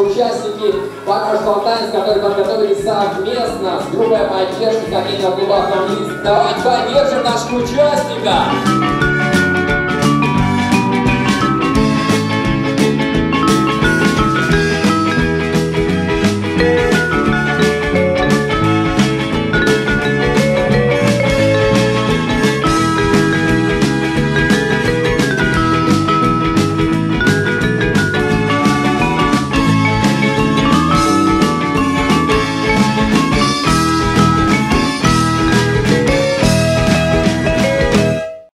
участники Partners for Dance, которые подготовились совместно с группой поддержки хоккейного клуба «Автомобилист». Давайте поддержим наших участников!